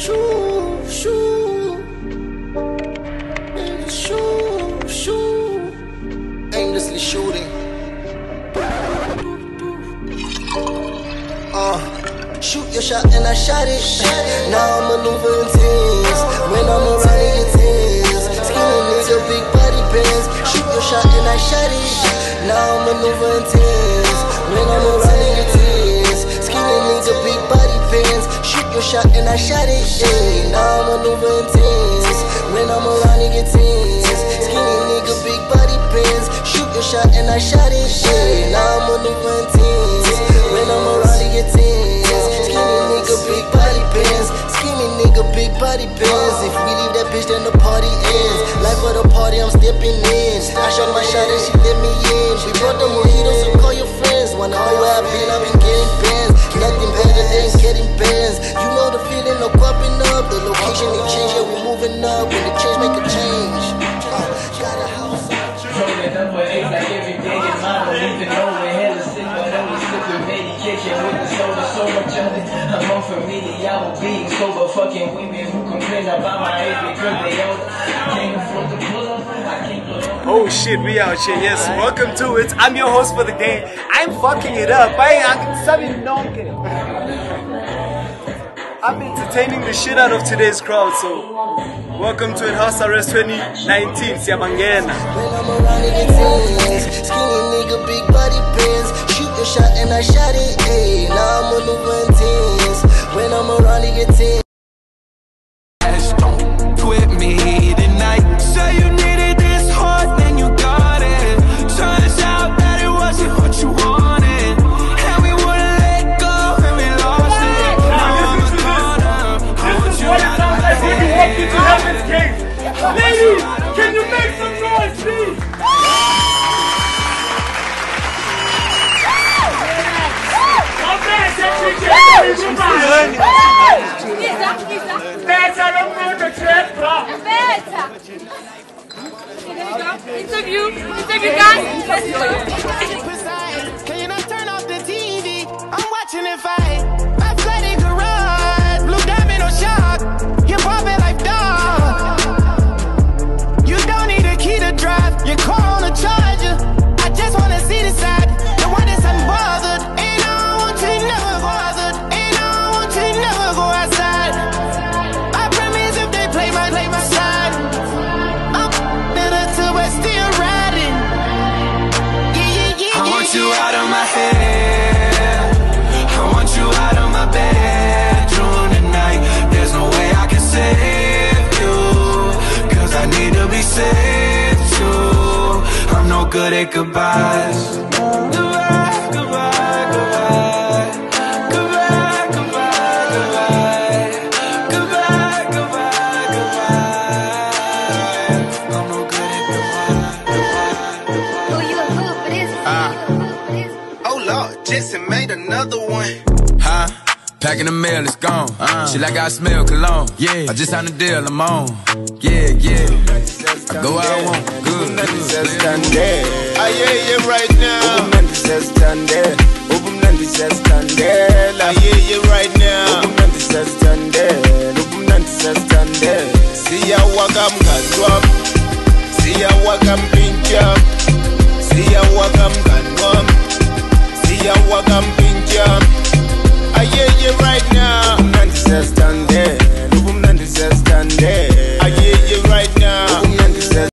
Aimlessly shooting. Shoot your shot and I shot it. Now I'm maneuvering teams. When I'm around in your teams. Skinny nigga, big body bands. Shoot your shot and I shot it. Now I'm maneuvering teams. When I'm around in your teams. Skinny nigga, big body bands. Shoot your shot and I shot it. Now I'm maneuvering teams. When I'm around in your teams. Skinny nigga, big body bands. Shoot your shot and I shot it. Now I'm maneuvering teams. When I'm around in your teams. Big body bands, skinny nigga, big body bands. If we leave that bitch, then the party ends. Life of the party, I'm stepping in. I shot my shot and she let me in. We brought the mojitos, so call your friends. Wanna know where I've been getting bands. Nothing better than getting bands. You know the feeling of popping up. The location they change, yeah, we moving up. When the change, make a change. Got a house. Rolling up with eight like every day in mine. Don't even know we're hella sick, but I was sipping medication with the soda, so much of it. I'm on familiar, I will be sober. Fucking women who complain about my age because they older. Can't afford to pull up, I can't pull up. Oh shit, we out here. Yes, welcome to it. I'm your host for the day. I'm fucking it up. I'm entertaining the shit out of today's crowd, so welcome to it, House Arrest 2019. Siyabangena. When I'm around in your teens, skinny nigga, big body bands. Shoot your shot and I shot it. Ayy, now I'm maneuvering teens. When I'm around in your teens. Don't quit me tonight. Say you needed this hard, then you got it. Turns out that it wasn't what you wanted, and we wouldn't let go, and we lost it. Now I'm a corner. I want you out of my head. Ladies, can you make some noise, please? Interview guys. Can you not turn off the TV? I'm watching it fight. My flooded garage, blue diamond or shock. You pop it like dog. You don't need a key to drive. Your car on a charger. I just wanna see the side. The one that's unbothered. And I want you never bothered. And I want you never go outside. I promise if they play my side, I'm till we're still riding. I want you out of my head. I want you out of my bedroom tonight. There's no way I can save you, cause I need to be saved too. I'm no good at goodbyes. Goodbye, goodbye, goodbye. Goodbye, goodbye, goodbye. Goodbye, goodbye, goodbye. I'm no good at goodbye. Oh Lord, Jesse made another one. Huh? Packing the mail, it's gone. She like I smell cologne. Yeah, I just signed a deal, I'm on. Yeah, yeah. I go where I want. Good, good. I hear you right now. I hear you right now. See ya wakam kanwam. See ya wakam pincham. See ya wakam kanwam. See ya wakam pincham.